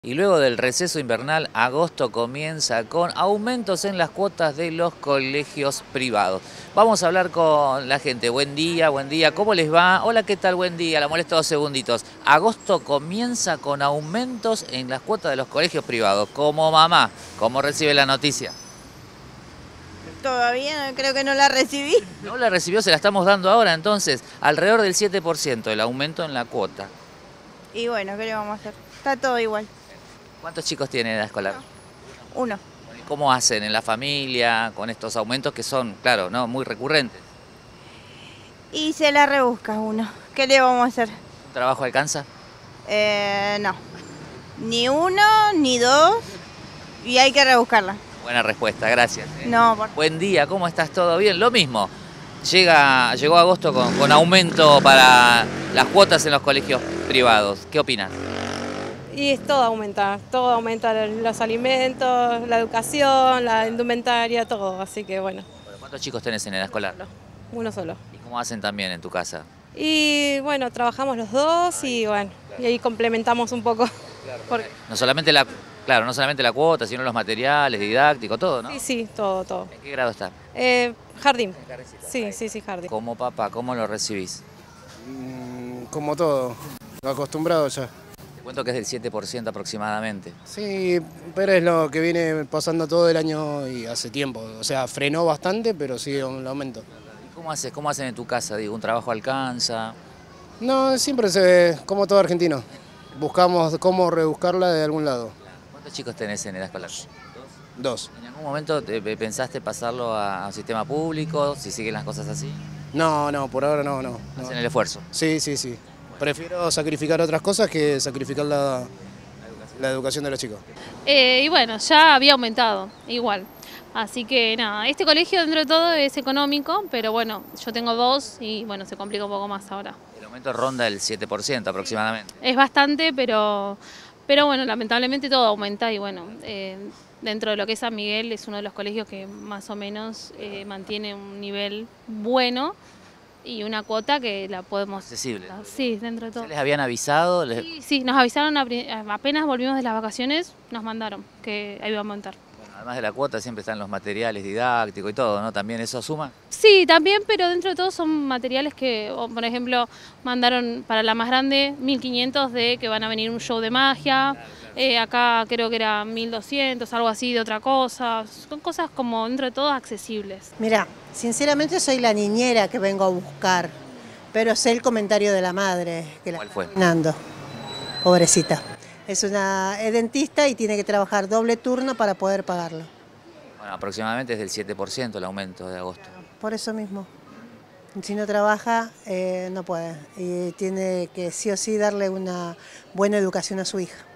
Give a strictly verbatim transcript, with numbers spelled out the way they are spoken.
Y luego del receso invernal, agosto comienza con aumentos en las cuotas de los colegios privados. Vamos a hablar con la gente. Buen día, buen día. ¿Cómo les va? Hola, ¿qué tal? Buen día. La molesto dos segunditos. Agosto comienza con aumentos en las cuotas de los colegios privados. Como mamá, ¿cómo recibe la noticia? Todavía creo que no la recibí. No la recibió, se la estamos dando ahora, entonces, alrededor del siete por ciento el aumento en la cuota. Y bueno, ¿qué le vamos a hacer? Está todo igual. ¿Cuántos chicos tiene en la escolar? Uno. ¿Cómo hacen en la familia con estos aumentos que son, claro, no muy recurrentes? Y se la rebusca uno. ¿Qué le vamos a hacer? ¿Un trabajo alcanza? Eh, no. Ni uno, ni dos. Y hay que rebuscarla. Buena respuesta, gracias. No, por... Buen día, ¿cómo estás? ¿Todo bien? Lo mismo. Llega, llegó agosto con, con aumento para las cuotas en los colegios privados. ¿Qué opinas? Y es todo aumenta, todo aumenta, los alimentos, la educación, la indumentaria, todo, así que bueno. ¿Cuántos chicos tenés en la escolar? Uno solo. ¿Y cómo hacen también en tu casa? Y bueno, trabajamos los dos y bueno, y ahí complementamos un poco. Porque... No solamente la, claro, no solamente la cuota, sino los materiales, didácticos, todo, ¿no? Sí, sí, todo, todo. ¿En qué grado está? Eh, jardín. Sí, sí, sí, jardín. Como papá, ¿cómo lo recibís? Mm, como todo, acostumbrado ya. Te cuento que es del siete por ciento aproximadamente. Sí, pero es lo que viene pasando todo el año y hace tiempo. O sea, frenó bastante, pero sigue un aumento. ¿Y cómo haces? ¿Cómo hacen en tu casa? Digo, ¿un trabajo alcanza? No, siempre se ve, como todo argentino. Buscamos cómo rebuscarla de algún lado. ¿Cuántos chicos tenés en la escolar? Dos. ¿En algún momento te pensaste pasarlo a un sistema público, si siguen las cosas así? No, no, por ahora no, no. no. ¿Hacen el esfuerzo? Sí, sí, sí. Prefiero sacrificar otras cosas que sacrificar la, la educación de los chicos. Eh, y bueno, ya había aumentado, igual. Así que nada, este colegio dentro de todo es económico, pero bueno, yo tengo dos y bueno, se complica un poco más ahora. El aumento ronda el siete por ciento aproximadamente. Es bastante, pero, pero bueno, lamentablemente todo aumenta y bueno, eh, dentro de lo que es San Miguel es uno de los colegios que más o menos eh, mantiene un nivel bueno. Y una cuota que la podemos... Accesible. Sí, dentro de todo. ¿Les habían avisado? Les... Sí, sí, nos avisaron, apenas volvimos de las vacaciones, nos mandaron que iba a montar. Bueno, además de la cuota siempre están los materiales didácticos y todo, ¿no? ¿También eso suma? Sí, también, pero dentro de todo son materiales que, por ejemplo, mandaron para la más grande mil quinientos de que van a venir un show de magia. Eh, acá creo que era mil doscientos, algo así de otra cosa. Son cosas como dentro de todo accesibles. Mira, sinceramente soy la niñera que vengo a buscar, pero sé el comentario de la madre que la ¿Cuál está fue? terminando. Pobrecita. Es una es dentista y tiene que trabajar doble turno para poder pagarlo. Bueno, aproximadamente es del siete por ciento el aumento de agosto. Por eso mismo. Si no trabaja, eh, no puede. Y tiene que sí o sí darle una buena educación a su hija.